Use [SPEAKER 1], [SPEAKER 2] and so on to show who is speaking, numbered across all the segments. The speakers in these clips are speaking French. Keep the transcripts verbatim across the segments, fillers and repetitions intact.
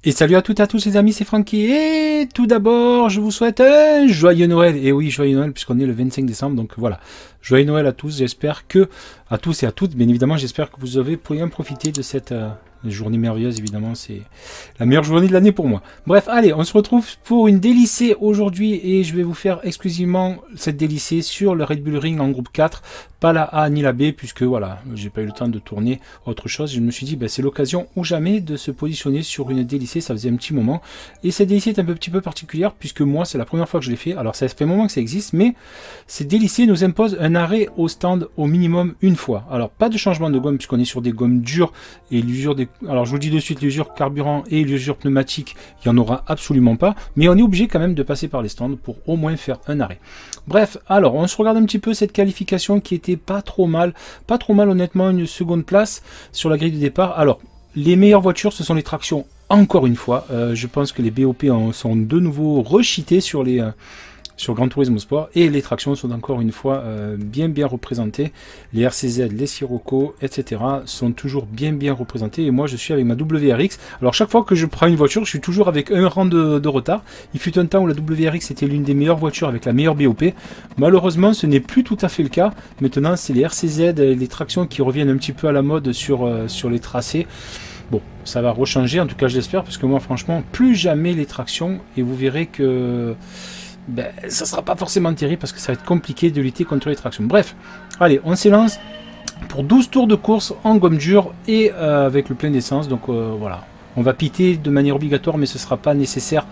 [SPEAKER 1] Et salut à toutes et à tous les amis, c'est Francky. Et tout d'abord, je vous souhaite un joyeux Noël. Et oui, joyeux Noël puisqu'on est le vingt-cinq décembre. Donc voilà, joyeux Noël à tous. J'espère que, à tous et à toutes, bien évidemment, j'espère que vous avez bien profité de cette euh, journée merveilleuse. Évidemment, c'est la meilleure journée de l'année pour moi. Bref, allez, on se retrouve pour une délicée aujourd'hui. Et je vais vous faire exclusivement cette délicée sur le Red Bull Ring en groupe quatre. Pas la A ni la B, puisque voilà, j'ai pas eu le temps de tourner autre chose. Je me suis dit, ben, c'est l'occasion ou jamais de se positionner sur une délicée. Ça faisait un petit moment. Et cette délicée est un peu, petit peu particulière, puisque moi, c'est la première fois que je l'ai fait. Alors, ça fait un moment que ça existe, mais cette délicée nous impose un arrêt au stand au minimum une fois. Alors, pas de changement de gomme, puisqu'on est sur des gommes dures et l'usure des. Alors, je vous le dis de suite, l'usure carburant et l'usure pneumatique, il n'y en aura absolument pas. Mais on est obligé quand même de passer par les stands pour au moins faire un arrêt. Bref, alors, on se regarde un petit peu cette qualification qui était pas trop mal, pas trop mal honnêtement, une seconde place sur la grille de départ. Alors, les meilleures voitures, ce sont les tractions, encore une fois. Euh, je pense que les B O P en sont de nouveau recheatés sur les... Euh, sur Gran Turismo Sport, et les tractions sont encore une fois euh, bien bien représentées. Les R C Z, les Sirocco, et cetera sont toujours bien bien représentés, et moi je suis avec ma W R X. Alors chaque fois que je prends une voiture, je suis toujours avec un rang de, de retard. Il fut un temps où la W R X était l'une des meilleures voitures avec la meilleure B O P. Malheureusement, ce n'est plus tout à fait le cas. Maintenant, c'est les R C Z, les tractions qui reviennent un petit peu à la mode sur, euh, sur les tracés. Bon, ça va rechanger, en tout cas je l'espère, parce que moi franchement, plus jamais les tractions, et vous verrez que... ben, ça sera pas forcément terrible parce que ça va être compliqué de lutter contre les tractions. Bref, allez, on s'élance pour douze tours de course en gomme dure et euh, avec le plein d'essence. Donc euh, voilà, on va piter de manière obligatoire, mais ce sera pas nécessaire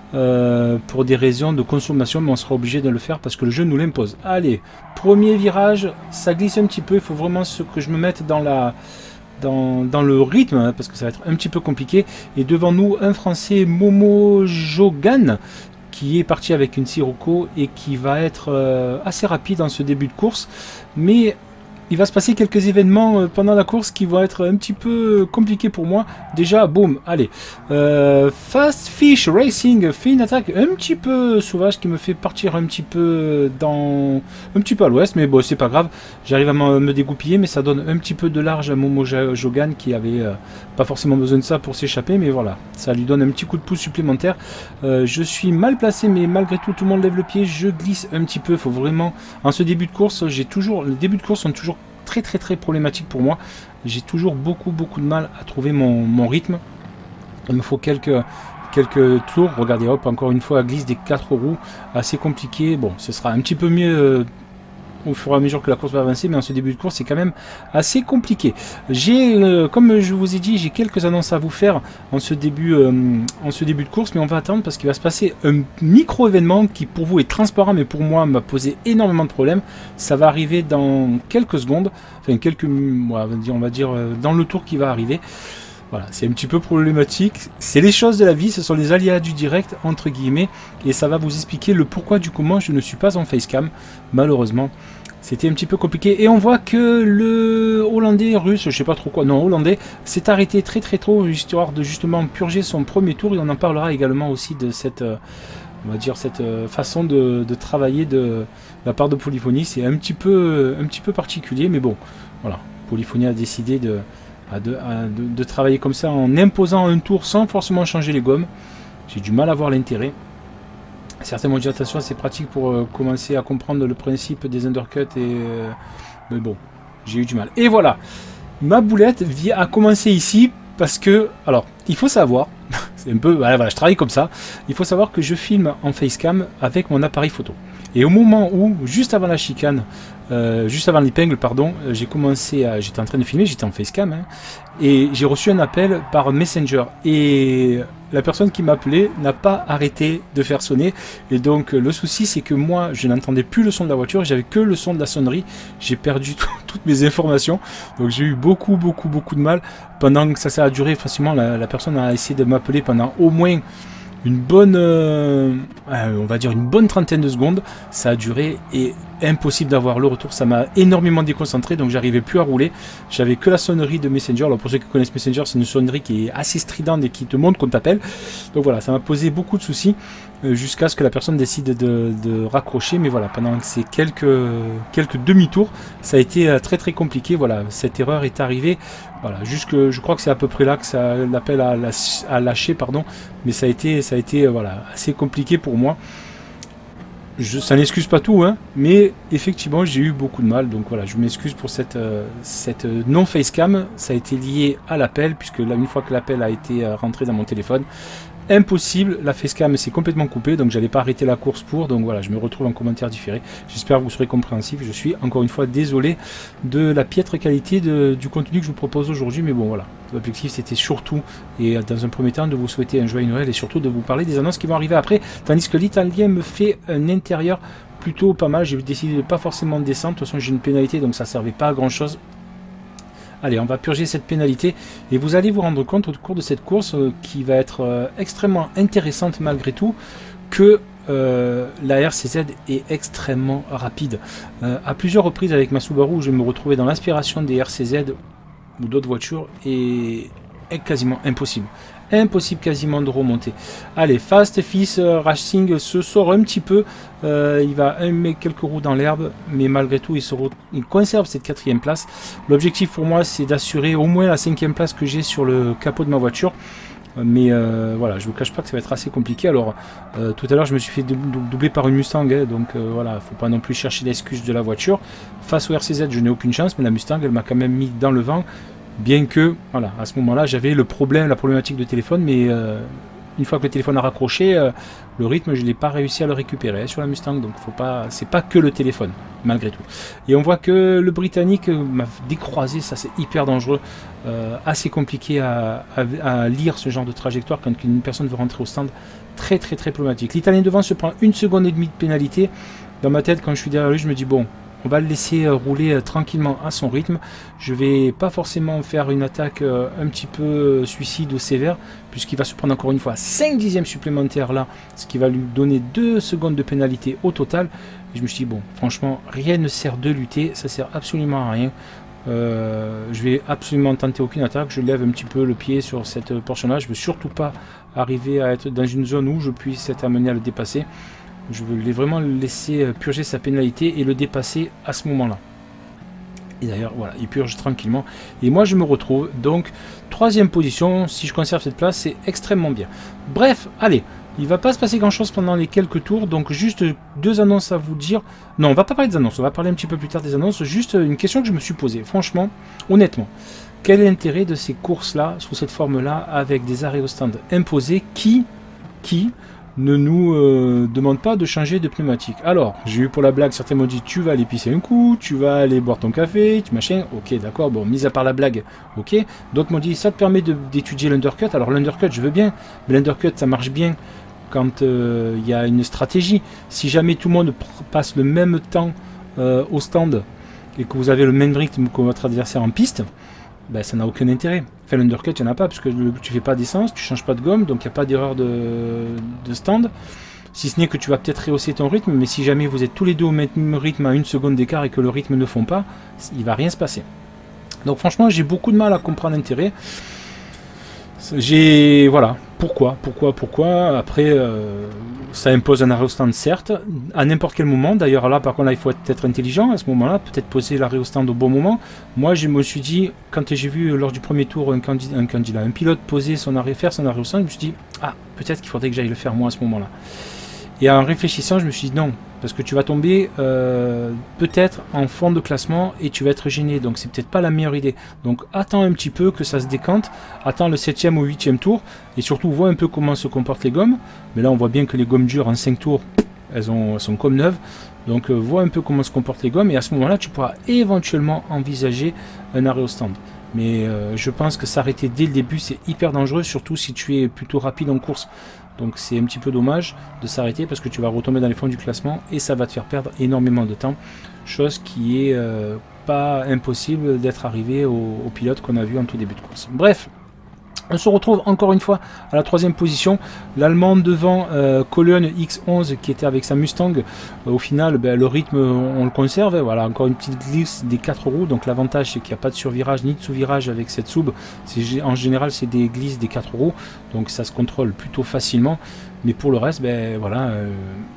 [SPEAKER 1] euh, pour des raisons de consommation, mais on sera obligé de le faire parce que le jeu nous l'impose. Allez, premier virage, ça glisse un petit peu, il faut vraiment ce que je me mette dans la... Dans, dans le rythme, hein, parce que ça va être un petit peu compliqué. Et devant nous, un Français, Momo Jogan, qui est parti avec une Sirocco et qui va être euh, assez rapide dans ce début de course, mais il va se passer quelques événements euh, pendant la course qui vont être un petit peu compliqués pour moi. Déjà, boum, allez, euh, Fast Fish Racing fait une attaque un petit peu sauvage qui me fait partir un petit peu dans un petit peu à l'ouest, mais bon, c'est pas grave, j'arrive à me dégoupiller, mais ça donne un petit peu de large à Momo Jogan qui avait euh, pas forcément besoin de ça pour s'échapper, mais voilà, ça lui donne un petit coup de pouce supplémentaire. Euh, je suis mal placé, mais malgré tout, tout le monde lève le pied, je glisse un petit peu. Il faut vraiment, en ce début de course, j'ai toujours, les débuts de course sont toujours très très très problématiques pour moi. J'ai toujours beaucoup beaucoup de mal à trouver mon, mon rythme. Il me faut quelques quelques tours. Regardez, hop, encore une fois, glisse des quatre roues, assez compliqué. Bon, ce sera un petit peu mieux euh, au fur et à mesure que la course va avancer, mais en ce début de course c'est quand même assez compliqué. J'ai, euh, comme je vous ai dit, j'ai quelques annonces à vous faire en ce début, euh, en ce début de course, mais on va attendre parce qu'il va se passer un micro événement qui pour vous est transparent, mais pour moi m'a posé énormément de problèmes. Ça va arriver dans quelques secondes, enfin quelques, on va dire, on va dire euh, dans le tour qui va arriver. Voilà, c'est un petit peu problématique. C'est les choses de la vie, ce sont les aléas du direct, entre guillemets, et ça va vous expliquer le pourquoi du comment je ne suis pas en facecam, malheureusement. C'était un petit peu compliqué. Et on voit que le Hollandais, Russe, je sais pas trop quoi, non, Hollandais, s'est arrêté très très tôt, histoire de justement purger son premier tour, et on en parlera également aussi de cette, euh, on va dire, cette euh, façon de, de travailler de, de la part de Polyphony. C'est un petit peu, un petit peu particulier, mais bon, voilà, Polyphony a décidé de... De, de, de travailler comme ça en imposant un tour sans forcément changer les gommes. J'ai du mal à voir l'intérêt. Certains m'ont dit attention, c'est pratique pour euh, commencer à comprendre le principe des undercuts, et euh, mais bon, j'ai eu du mal. Et voilà, ma boulette vient à commencer ici parce que, alors, il faut savoir, c'est un peu, voilà, voilà, je travaille comme ça, il faut savoir que je filme en facecam avec mon appareil photo. Et au moment où, juste avant la chicane, euh, juste avant l'épingle, pardon, euh, j'ai commencé à, j'étais en train de filmer, j'étais en facecam, hein, et j'ai reçu un appel par Messenger. Et la personne qui m'appelait n'a pas arrêté de faire sonner. Et donc le souci, c'est que moi, je n'entendais plus le son de la voiture, j'avais que le son de la sonnerie. J'ai perdu tout, toutes mes informations. Donc j'ai eu beaucoup, beaucoup, beaucoup de mal. Pendant que ça, ça a duré facilement, la, la personne a essayé de m'appeler pendant au moins une bonne, euh, on va dire une bonne trentaine de secondes. Ça a duré, et impossible d'avoir le retour, ça m'a énormément déconcentré, donc j'arrivais plus à rouler, j'avais que la sonnerie de Messenger. Alors pour ceux qui connaissent Messenger, c'est une sonnerie qui est assez stridente et qui te montre qu'on t'appelle, donc voilà, ça m'a posé beaucoup de soucis euh, jusqu'à ce que la personne décide de, de raccrocher. Mais voilà, pendant ces quelques, quelques demi-tours, ça a été euh, très très compliqué. Voilà, cette erreur est arrivée, voilà, jusque, je crois que c'est à peu près là que ça l'appel à, à lâcher, pardon, mais ça a été, ça a été euh, voilà, assez compliqué pour moi. Je, ça n'excuse pas tout, hein, mais effectivement j'ai eu beaucoup de mal, donc voilà, je m'excuse pour cette, euh, cette non facecam. Ça a été lié à l'appel, puisque là, une fois que l'appel a été euh, rentré dans mon téléphone, impossible, la facecam s'est complètement coupée, donc j'allais pas arrêter la course pour, donc voilà, je me retrouve en commentaire différé. J'espère que vous serez compréhensif. Je suis encore une fois désolé de la piètre qualité de, du contenu que je vous propose aujourd'hui, mais bon voilà, l'objectif c'était surtout, et dans un premier temps, de vous souhaiter un joyeux Noël et surtout de vous parler des annonces qui vont arriver après, tandis que l'italien me fait un intérieur plutôt pas mal. J'ai décidé de pas forcément descendre, de toute façon j'ai une pénalité, donc ça servait pas à grand chose. Allez, on va purger cette pénalité et vous allez vous rendre compte au cours de cette course euh, qui va être euh, extrêmement intéressante malgré tout, que euh, la R C Z est extrêmement rapide. Euh, à plusieurs reprises avec ma Subaru, je me retrouvais dans l'aspiration des R C Z ou d'autres voitures et est quasiment impossible. Impossible quasiment de remonter. Allez, Fast Fils Racing se sort un petit peu. Euh, il va mettre quelques roues dans l'herbe, mais malgré tout, il, se il conserve cette quatrième place. L'objectif pour moi, c'est d'assurer au moins la cinquième place que j'ai sur le capot de ma voiture. Mais euh, voilà, je vous cache pas que ça va être assez compliqué. Alors, euh, tout à l'heure, je me suis fait doubler par une Mustang, hein, donc euh, voilà, faut pas non plus chercher l'excuse de la voiture. Face au R C Z, je n'ai aucune chance, mais la Mustang, elle m'a quand même mis dans le vent. Bien que, voilà, à ce moment-là, j'avais le problème, la problématique de téléphone, mais euh, une fois que le téléphone a raccroché, euh, le rythme, je n'ai pas réussi à le récupérer hein, sur la Mustang, donc faut pas, c'est pas que le téléphone, malgré tout. Et on voit que le Britannique m'a décroisé, ça c'est hyper dangereux, euh, assez compliqué à, à, à lire ce genre de trajectoire quand une personne veut rentrer au stand, très très très problématique. L'Italien devant se prend une seconde et demie de pénalité. Dans ma tête, quand je suis derrière lui, je me dis bon, on va le laisser rouler tranquillement à son rythme. Je vais pas forcément faire une attaque un petit peu suicide ou sévère, puisqu'il va se prendre encore une fois cinq dixièmes supplémentaires là, ce qui va lui donner deux secondes de pénalité au total. Et je me suis dit, bon, franchement, rien ne sert de lutter, ça sert absolument à rien. Euh, je vais absolument tenter aucune attaque. Je lève un petit peu le pied sur cette portion là. Je veux surtout pas arriver à être dans une zone où je puisse être amené à le dépasser. Je voulais vraiment le laisser purger sa pénalité et le dépasser à ce moment-là. Et d'ailleurs, voilà, il purge tranquillement. Et moi, je me retrouve donc troisième position. Si je conserve cette place, c'est extrêmement bien. Bref, allez, il va pas se passer grand-chose pendant les quelques tours. Donc, juste deux annonces à vous dire. Non, on va pas parler des annonces. On va parler un petit peu plus tard des annonces. Juste une question que je me suis posée. Franchement, honnêtement, quel est l'intérêt de ces courses-là, sous cette forme-là, avec des arrêts au stand imposés qui, qui ne nous euh, demande pas de changer de pneumatique. Alors, j'ai eu pour la blague, certains m'ont dit tu vas aller pisser un coup, tu vas aller boire ton café, tu machin, ok d'accord, bon, mis à part la blague, ok. D'autres m'ont dit ça te permet d'étudier l'undercut. Alors l'undercut je veux bien, mais l'undercut ça marche bien quand il euh, y a une stratégie. Si jamais tout le monde passe le même temps euh, au stand et que vous avez le même rythme que votre adversaire en piste, ben, ça n'a aucun intérêt. Enfin, l'undercut, il n'y en a pas, parce que le, tu fais pas d'essence, tu changes pas de gomme, donc il n'y a pas d'erreur de, de stand. Si ce n'est que tu vas peut-être rehausser ton rythme, mais si jamais vous êtes tous les deux au même rythme à une seconde d'écart et que le rythme ne fond pas, il va rien se passer. Donc franchement, j'ai beaucoup de mal à comprendre l'intérêt. J'ai... Voilà. Pourquoi Pourquoi Pourquoi Après, euh, ça impose un arrêt au stand, certes, à n'importe quel moment. D'ailleurs, là, par contre, là, il faut être intelligent à ce moment-là, peut-être poser l'arrêt au stand au bon moment. Moi, je me suis dit, quand j'ai vu lors du premier tour un candidat, un, candidat, un pilote poser son arrêt, faire son arrêt au stand, je me suis dit, ah, peut-être qu'il faudrait que j'aille le faire moi à ce moment-là. Et en réfléchissant, je me suis dit non, parce que tu vas tomber euh, peut-être en fond de classement et tu vas être gêné, donc c'est peut-être pas la meilleure idée. Donc attends un petit peu que ça se décante, attends le septième ou huitième tour, et surtout vois un peu comment se comportent les gommes. Mais là on voit bien que les gommes dures en cinq tours, elles, ont, elles sont comme neuves, donc euh, vois un peu comment se comportent les gommes, et à ce moment-là tu pourras éventuellement envisager un arrêt au stand. Mais euh, je pense que s'arrêter dès le début c'est hyper dangereux, surtout si tu es plutôt rapide en course. Donc c'est un petit peu dommage de s'arrêter parce que tu vas retomber dans les fonds du classement et ça va te faire perdre énormément de temps. Chose qui est euh, pas impossible d'être arrivé au, au pilote qu'on a vu en tout début de course. Bref, On se retrouve encore une fois à la troisième position. L'Allemand devant euh, Cologne X onze qui était avec sa Mustang. Euh, au final, ben, le rythme, on, on le conserve. Voilà, encore une petite glisse des quatre roues. Donc l'avantage, c'est qu'il n'y a pas de survirage ni de sous-virage avec cette sub. En général, c'est des glisses des quatre roues. Donc ça se contrôle plutôt facilement. Mais pour le reste, ben, voilà, euh,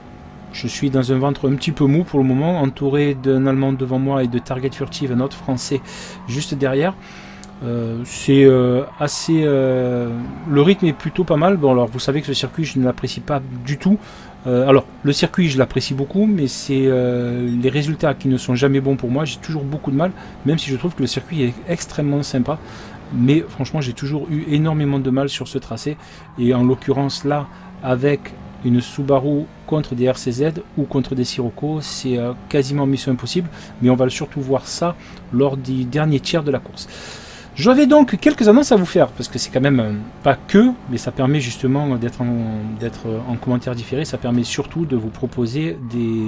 [SPEAKER 1] je suis dans un ventre un petit peu mou pour le moment. Entouré d'un Allemand devant moi et de Target Furtive, un autre Français juste derrière. Euh, c'est euh, assez euh, le rythme est plutôt pas mal. Bon, alors vous savez que ce circuit je ne l'apprécie pas du tout. Euh, alors le circuit je l'apprécie beaucoup, mais c'est euh, les résultats qui ne sont jamais bons pour moi. J'ai toujours beaucoup de mal, même si je trouve que le circuit est extrêmement sympa, mais franchement j'ai toujours eu énormément de mal sur ce tracé, et en l'occurrence là avec une Subaru contre des R C Z ou contre des Sirocco, c'est euh, quasiment mission impossible, mais on va surtout voir ça lors du dernier tiers de la course. J'avais donc quelques annonces à vous faire, parce que c'est quand même euh, pas que, mais ça permet justement d'être en, d'être en commentaire différé, ça permet surtout de vous proposer des,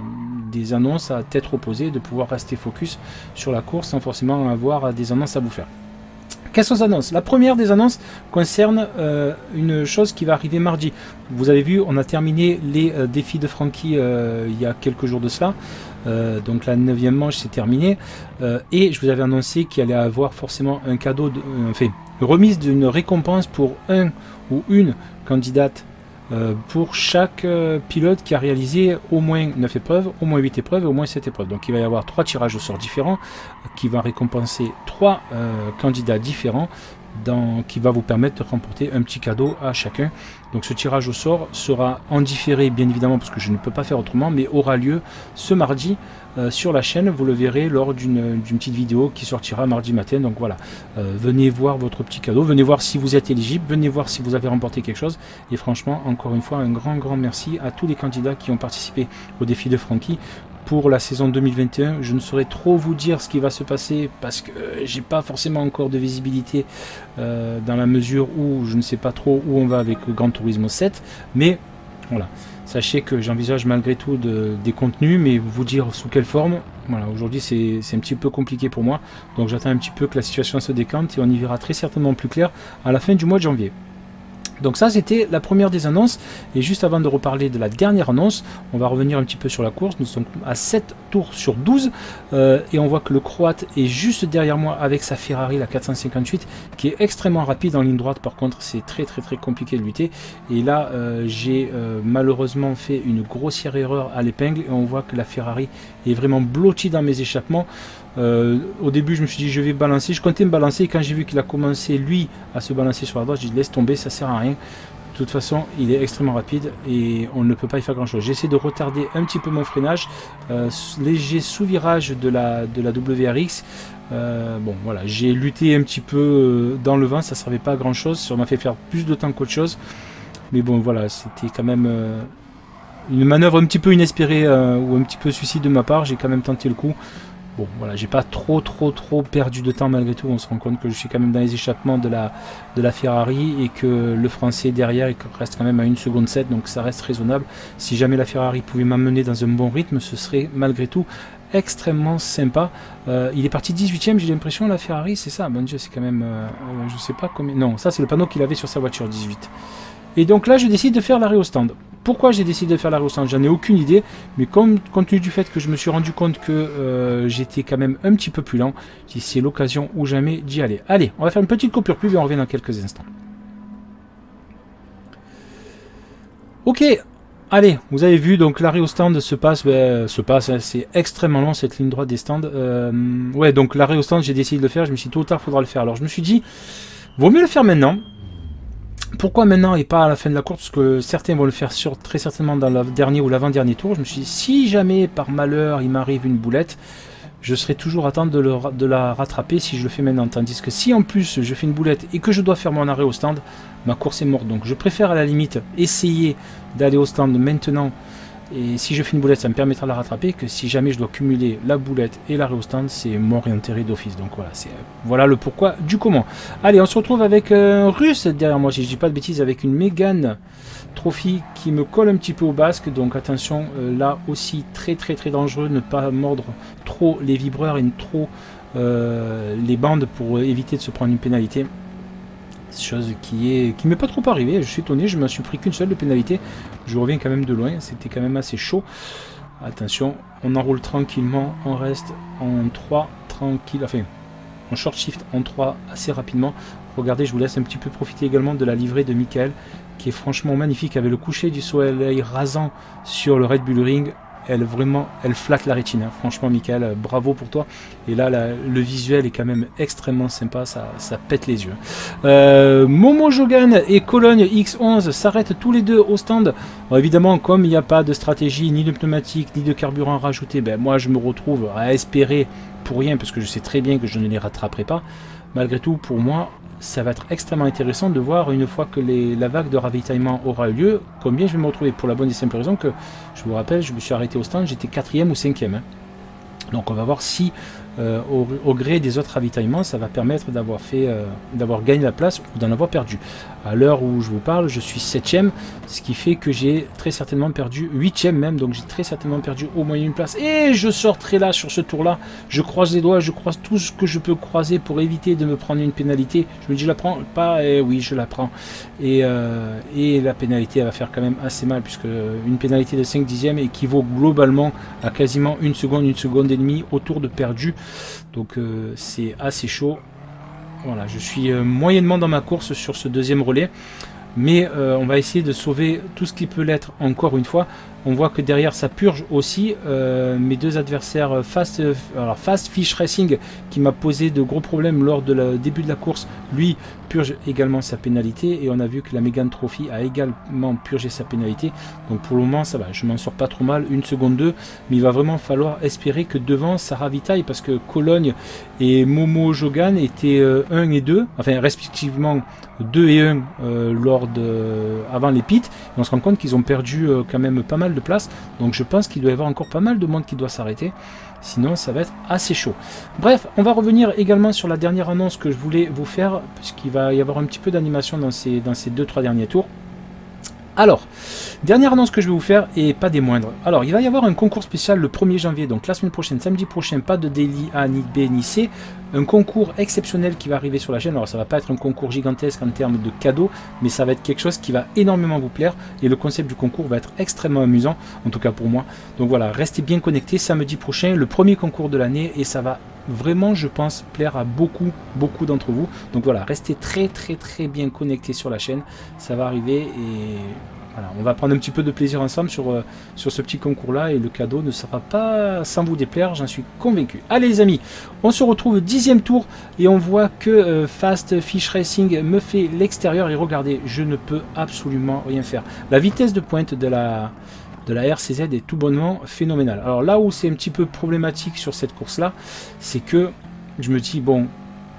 [SPEAKER 1] des annonces à tête reposée, de pouvoir rester focus sur la course sans forcément avoir des annonces à vous faire. Quelles sont les annonces? La première des annonces concerne euh, une chose qui va arriver mardi. Vous avez vu, on a terminé les euh, défis de Frankie euh, il y a quelques jours de cela. Euh, donc la neuvième manche c'est terminé. Euh, et je vous avais annoncé qu'il allait avoir forcément un cadeau, de, euh, enfin, une remise d'une récompense pour un ou une candidate euh, pour chaque euh, pilote qui a réalisé au moins neuf épreuves, au moins huit épreuves et au moins sept épreuves. Donc il va y avoir trois tirages au sort différents qui vont récompenser trois euh, candidats différents, dans, qui va vous permettre de remporter un petit cadeau à chacun. Donc ce tirage au sort sera en différé bien évidemment parce que je ne peux pas faire autrement, mais aura lieu ce mardi euh, sur la chaîne. Vous le verrez lors d'une petite vidéo qui sortira mardi matin. Donc voilà, euh, venez voir votre petit cadeau, venez voir si vous êtes éligible, venez voir si vous avez remporté quelque chose. Et franchement, encore une fois, un grand grand merci à tous les candidats qui ont participé au défi de Frankie. Pour la saison deux mille vingt et un, je ne saurais trop vous dire ce qui va se passer parce que j'ai pas forcément encore de visibilité euh, dans la mesure où je ne sais pas trop où on va avec le Gran Turismo sept, mais voilà, sachez que j'envisage malgré tout de, des contenus, mais vous dire sous quelle forme, voilà, aujourd'hui c'est un petit peu compliqué pour moi, donc j'attends un petit peu que la situation se décante et on y verra très certainement plus clair à la fin du mois de janvier. Donc ça c'était la première des annonces, et juste avant de reparler de la dernière annonce, on va revenir un petit peu sur la course. Nous sommes à sept tours sur douze, euh, et on voit que le Croate est juste derrière moi avec sa Ferrari, la quatre cent cinquante-huit, qui est extrêmement rapide en ligne droite. Par contre c'est très très très compliqué de lutter, et là euh, j'ai euh, malheureusement fait une grossière erreur à l'épingle, et on voit que la Ferrari est vraiment blottie dans mes échappements. Euh, au début je me suis dit je vais balancer, je comptais me balancer, et quand j'ai vu qu'il a commencé lui à se balancer sur la droite, j'ai dit laisse tomber, ça sert à rien. De toute façon il est extrêmement rapide et on ne peut pas y faire grand chose. J'essaie de retarder un petit peu mon freinage, euh, léger sous-virage de la, de la W R X. Euh, bon voilà, j'ai lutté un petit peu dans le vent, ça servait pas à grand chose, ça m'a fait faire plus de temps qu'autre chose, mais bon voilà, c'était quand même euh, une manœuvre un petit peu inespérée euh, ou un petit peu suicide de ma part. J'ai quand même tenté le coup. Bon voilà, j'ai pas trop trop trop perdu de temps malgré tout. On se rend compte que je suis quand même dans les échappements de la, de la Ferrari, et que le français derrière il reste quand même à une seconde sept, donc ça reste raisonnable. Si jamais la Ferrari pouvait m'amener dans un bon rythme, ce serait malgré tout extrêmement sympa. Euh, il est parti dix-huitième, j'ai l'impression, la Ferrari, c'est ça. Mon Dieu, c'est quand même euh, euh, je sais pas combien. Non, ça c'est le panneau qu'il avait sur sa voiture, dix-huit. Et donc là je décide de faire l'arrêt au stand. Pourquoi j'ai décidé de faire l'arrêt au stand, j'en ai aucune idée, mais comme, compte tenu du fait que je me suis rendu compte que euh, j'étais quand même un petit peu plus lent, c'est l'occasion ou jamais d'y aller. Allez, on va faire une petite coupure pub et on revient dans quelques instants. Ok, allez, vous avez vu, donc l'arrêt au stand se passe, ben, se passe, hein, c'est extrêmement long cette ligne droite des stands. Euh, ouais, donc l'arrêt au stand, j'ai décidé de le faire, je me suis dit tôt ou tard, il faudra le faire. Alors je me suis dit, vaut mieux le faire maintenant. Pourquoi maintenant et pas à la fin de la course? Parce que certains vont le faire sur, très certainement dans le dernier ou l'avant-dernier tour. Je me suis dit, si jamais par malheur il m'arrive une boulette, je serai toujours à temps de, le, de la rattraper si je le fais maintenant. Tandis que si en plus je fais une boulette et que je dois faire mon arrêt au stand, ma course est morte. Donc je préfère à la limite essayer d'aller au stand maintenant. Et si je fais une boulette, ça me permettra de la rattraper, que si jamais je dois cumuler la boulette et l'arrêt au stand, c'est mort et enterré d'office. Donc voilà, c'est voilà le pourquoi du comment. Allez, on se retrouve avec un russe derrière moi, si je dis pas de bêtises, avec une Mégane Trophy qui me colle un petit peu au basque. Donc attention, euh, là aussi très très très dangereux, ne pas mordre trop les vibreurs et trop euh, les bandes pour éviter de se prendre une pénalité. chose qui est qui m'est pas trop arrivé. Je suis étonné, je me suis pris qu'une seule de pénalité. Je reviens quand même de loin, c'était quand même assez chaud. Attention, on enroule tranquillement, on reste en trois tranquille, enfin en short shift en trois assez rapidement. Regardez, je vous laisse un petit peu profiter également de la livrée de Michael qui est franchement magnifique avec le coucher du soleil rasant sur le Red Bull Ring. Elle vraiment, elle flatte la rétine. Hein. Franchement, Michael, bravo pour toi. Et là, la, le visuel est quand même extrêmement sympa. Ça, ça pète les yeux. Euh, Momo Jogan et Cologne X onze s'arrêtent tous les deux au stand. Bon, évidemment, comme il n'y a pas de stratégie, ni de pneumatique, ni de carburant rajouté, ben, moi, je me retrouve à espérer pour rien, parce que je sais très bien que je ne les rattraperai pas. Malgré tout, pour moi, ça va être extrêmement intéressant de voir une fois que les, la vague de ravitaillement aura eu lieu, combien je vais me retrouver, pour la bonne et simple raison que, je vous rappelle, je me suis arrêté au stand, j'étais quatrième ou cinquième. Hein. Donc on va voir si, euh, au, au gré des autres ravitaillements, ça va permettre d'avoir fait, euh, d'avoir gagné la place ou d'en avoir perdu. À l'heure où je vous parle, je suis septième, ce qui fait que j'ai très certainement perdu, huitième même, donc j'ai très certainement perdu au moins une place. Et je sortirai là sur ce tour-là, je croise les doigts, je croise tout ce que je peux croiser pour éviter de me prendre une pénalité. Je me dis, je la prends pas, et oui, je la prends. Et, euh, et la pénalité, elle va faire quand même assez mal, puisque une pénalité de cinq dixièmes équivaut globalement à quasiment une seconde, une seconde et demie autour de perdu. Donc euh, c'est assez chaud. Voilà, je suis euh, moyennement dans ma course sur ce deuxième relais, mais euh, on va essayer de sauver tout ce qui peut l'être encore une fois. On voit que derrière ça purge aussi. Euh, mes deux adversaires Fast, euh, alors Fast Fish Racing qui m'a posé de gros problèmes lors de le début de la course, lui purge également sa pénalité, et on a vu que la Mégane Trophy a également purgé sa pénalité. Donc pour le moment ça va, je m'en sors pas trop mal, une seconde deux, mais il va vraiment falloir espérer que devant ça ravitaille, parce que Cologne et Momo Jogan étaient euh, un et deux, enfin respectivement deux et un euh, lors de, avant les pits, et on se rend compte qu'ils ont perdu euh, quand même pas mal de place, donc je pense qu'il doit y avoir encore pas mal de monde qui doit s'arrêter, sinon ça va être assez chaud. Bref, on va revenir également sur la dernière annonce que je voulais vous faire, puisqu'il va y avoir un petit peu d'animation dans ces, dans ces deux trois derniers tours. Alors, dernière annonce que je vais vous faire, et pas des moindres. Alors, il va y avoir un concours spécial le premier janvier, donc la semaine prochaine, samedi prochain, pas de daily A, ni B, ni C. Un concours exceptionnel qui va arriver sur la chaîne. Alors, ça va pas être un concours gigantesque en termes de cadeaux, mais ça va être quelque chose qui va énormément vous plaire. Et le concept du concours va être extrêmement amusant, en tout cas pour moi. Donc voilà, restez bien connectés. Samedi prochain, le premier concours de l'année, et ça va vraiment, je pense, plaire à beaucoup, beaucoup d'entre vous. Donc voilà, restez très, très, très bien connectés sur la chaîne. Ça va arriver et voilà, on va prendre un petit peu de plaisir ensemble sur, euh, sur ce petit concours-là, et le cadeau ne sera pas sans vous déplaire, j'en suis convaincu. Allez les amis, on se retrouve dixième tour, et on voit que euh, Fast Fish Racing me fait l'extérieur, et regardez, je ne peux absolument rien faire. La vitesse de pointe de la... de la R C Z est tout bonnement phénoménale. Alors là où c'est un petit peu problématique sur cette course là, c'est que je me dis bon,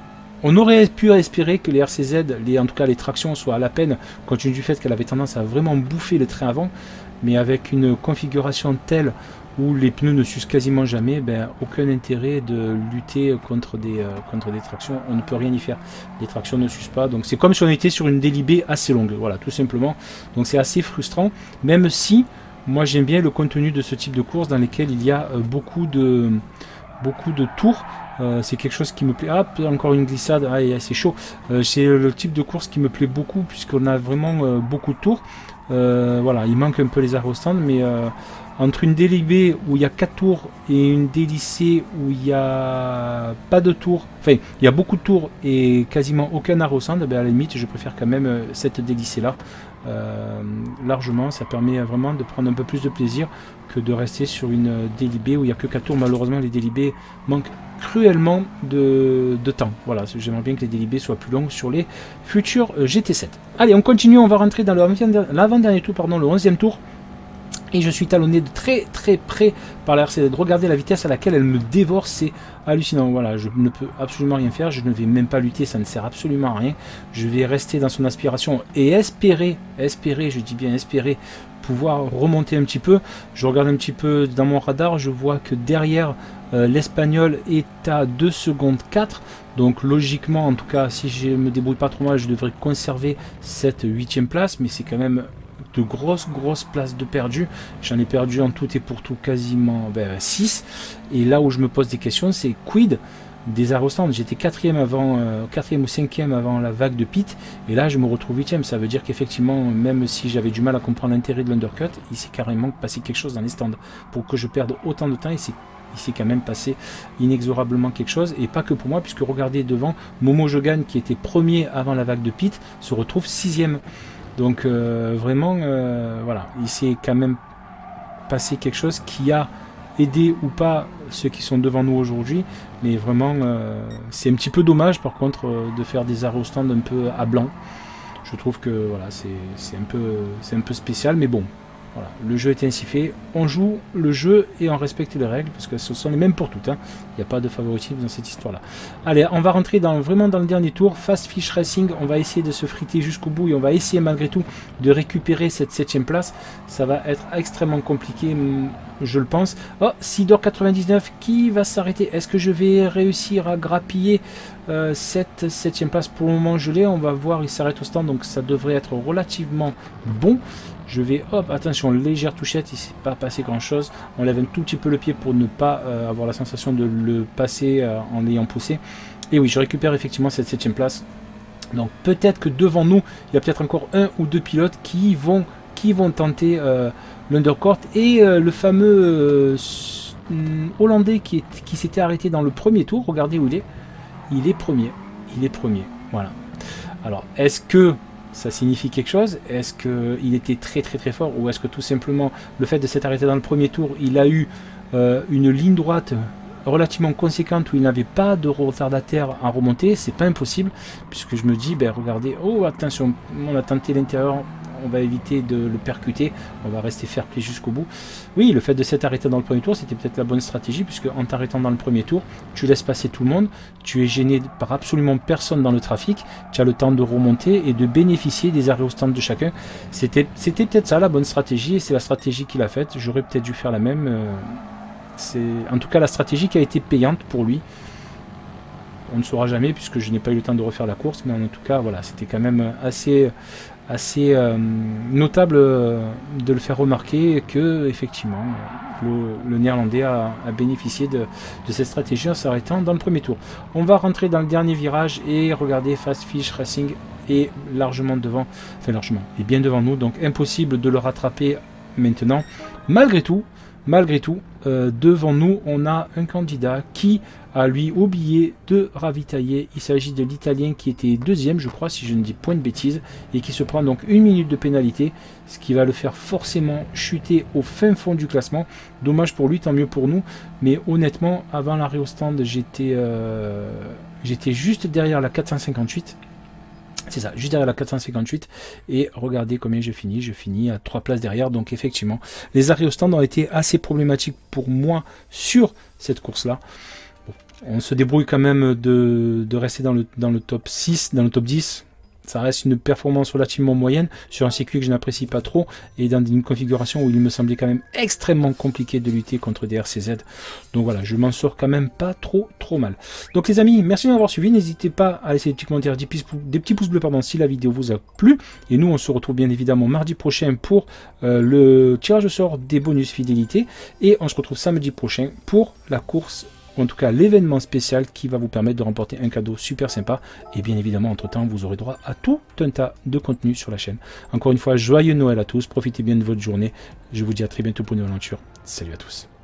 [SPEAKER 1] on aurait pu espérer que les R C Z, les, en tout cas les tractions, soient à la peine, compte tenu du fait qu'elle avait tendance à vraiment bouffer le train avant, mais avec une configuration telle où les pneus ne s'usent quasiment jamais, ben, aucun intérêt de lutter contre des, euh, contre des tractions, on ne peut rien y faire. Les tractions ne s'usent pas, donc c'est comme si on était sur une délibée assez longue, voilà, tout simplement. Donc c'est assez frustrant, même si moi j'aime bien le contenu de ce type de course dans lesquelles il y a euh, beaucoup de beaucoup de tours. Euh, c'est quelque chose qui me plaît. Ah, encore une glissade, ah, c'est chaud. Euh, c'est le type de course qui me plaît beaucoup, puisqu'on a vraiment euh, beaucoup de tours. Euh, voilà, il manque un peu les arrêts au stand, mais euh, entre une délibée où il y a quatre tours et une délicée où il n'y a pas de tours, enfin il y a beaucoup de tours et quasiment aucun arrêt au stand, ben, à la limite je préfère quand même euh, cette délicée là. Euh, largement, ça permet vraiment de prendre un peu plus de plaisir que de rester sur une délibée où il n'y a que quatre tours. Malheureusement, les délibées manquent cruellement de, de temps. Voilà, j'aimerais bien que les délibées soient plus longues sur les futurs G T sept. Allez, on continue, on va rentrer dans l'avant-dernier tour, pardon, le onzième tour. Et je suis talonné de très très près par la R C Z. Regardez la vitesse à laquelle elle me dévore, c'est hallucinant. Voilà, je ne peux absolument rien faire, je ne vais même pas lutter, ça ne sert absolument à rien. Je vais rester dans son aspiration et espérer, espérer, je dis bien espérer, pouvoir remonter un petit peu. Je regarde un petit peu dans mon radar, je vois que derrière euh, l'Espagnol est à deux secondes quatre. Donc logiquement, en tout cas, si je me débrouille pas trop mal, je devrais conserver cette huitième place, mais c'est quand même de grosses grosses places de perdu. J'en ai perdu en tout et pour tout quasiment ben, six, et là où je me pose des questions, c'est quid des arrêts au stand. J'étais quatrième avant, euh, quatrième ou cinquième avant la vague de pit, et là je me retrouve huitième. Ça veut dire qu'effectivement, même si j'avais du mal à comprendre l'intérêt de l'undercut, il s'est carrément passé quelque chose dans les stands. Pour que je perde autant de temps, il s'est il s'est quand même passé inexorablement quelque chose, et pas que pour moi, puisque regardez devant, Momo Jogan, qui était premier avant la vague de pit, se retrouve sixième. Donc euh, vraiment, euh, voilà, il s'est quand même passé quelque chose qui a aidé ou pas ceux qui sont devant nous aujourd'hui, mais vraiment euh, c'est un petit peu dommage par contre euh, de faire des arrêts au stand un peu à blanc. Je trouve que voilà, c'est un peu c'est un peu spécial, mais bon, voilà, le jeu est ainsi fait, on joue le jeu et on respecte les règles, parce que ce sont les mêmes pour toutes, hein. Il n'y a pas de favoritisme dans cette histoire-là. Allez, on va rentrer dans, vraiment dans le dernier tour, Fast Fish Racing, on va essayer de se friter jusqu'au bout, et on va essayer malgré tout de récupérer cette septième place. Ça va être extrêmement compliqué, je le pense. Oh, Sidor quatre-vingt-dix-neuf qui va s'arrêter. Est-ce que je vais réussir à grappiller euh, cette septième place? Pour le moment, je l'ai, on va voir, il s'arrête au stand, donc ça devrait être relativement bon. Je vais, hop, attention, légère touchette, il ne s'est pas passé grand chose. On lève un tout petit peu le pied pour ne pas euh, avoir la sensation de le passer euh, en l'ayant poussé. Et oui, je récupère effectivement cette septième place. Donc peut-être que devant nous, il y a peut-être encore un ou deux pilotes qui vont, qui vont tenter euh, l'undercut. Et euh, le fameux euh, Hollandais qui, est, qui s'était arrêté dans le premier tour, regardez où il est. Il est premier. Il est premier. Voilà. Alors, est-ce que ça signifie quelque chose? Est-ce qu'il était très très très fort, ou est-ce que tout simplement le fait de s'être arrêté dans le premier tour, il a eu euh, une ligne droite relativement conséquente où il n'avait pas de retardataire à remonter? C'est pas impossible, puisque je me dis, ben regardez, oh attention, on a tenté l'intérieur, on va éviter de le percuter, on va rester fair play jusqu'au bout. Oui, le fait de s'être arrêté dans le premier tour, c'était peut-être la bonne stratégie, puisque en t'arrêtant dans le premier tour, tu laisses passer tout le monde, tu es gêné par absolument personne dans le trafic, tu as le temps de remonter et de bénéficier des arrêts au stand de chacun. C'était peut-être ça la bonne stratégie, et c'est la stratégie qu'il a faite. J'aurais peut-être dû faire la même. Euh, c'est en tout cas la stratégie qui a été payante pour lui. On ne saura jamais, puisque je n'ai pas eu le temps de refaire la course, mais en tout cas, voilà, c'était quand même assez... assez euh, notable euh, de le faire remarquer que effectivement le, le néerlandais a, a bénéficié de, de cette stratégie en s'arrêtant dans le premier tour. On va rentrer dans le dernier virage et regardez, Fast Fish Racing est largement devant, enfin largement, est bien devant nous, donc impossible de le rattraper maintenant. Malgré tout, malgré tout, euh, devant nous, on a un candidat qui a lui oublié de ravitailler. Il s'agit de l'Italien qui était deuxième, je crois, si je ne dis point de bêtises, et qui se prend donc une minute de pénalité, ce qui va le faire forcément chuter au fin fond du classement. Dommage pour lui, tant mieux pour nous, mais honnêtement, avant l'arrêt au stand, j'étais euh, j'étais juste derrière la quatre cent cinquante-huit. C'est ça, juste derrière la quatre cent cinquante-huit, et regardez combien j'ai fini, je finis à trois places derrière, donc effectivement, les arrêts au stand ont été assez problématiques pour moi sur cette course-là. Bon, on se débrouille quand même de, de rester dans le, dans le top six, dans le top dix, ça reste une performance relativement moyenne sur un circuit que je n'apprécie pas trop, et dans une configuration où il me semblait quand même extrêmement compliqué de lutter contre des R C Z. Donc voilà, je m'en sors quand même pas trop trop mal. Donc les amis, merci de m'avoir suivi, n'hésitez pas à laisser des petits commentaires, des petits, des petits pouces bleus pardon, si la vidéo vous a plu, et nous on se retrouve bien évidemment mardi prochain pour euh, le tirage au sort des bonus fidélité, et on se retrouve samedi prochain pour la course, en tout cas l'événement spécial qui va vous permettre de remporter un cadeau super sympa. Et bien évidemment, entre temps, vous aurez droit à tout un tas de contenu sur la chaîne. Encore une fois, joyeux Noël à tous, profitez bien de votre journée. Je vous dis à très bientôt pour une nouvelle aventure. Salut à tous.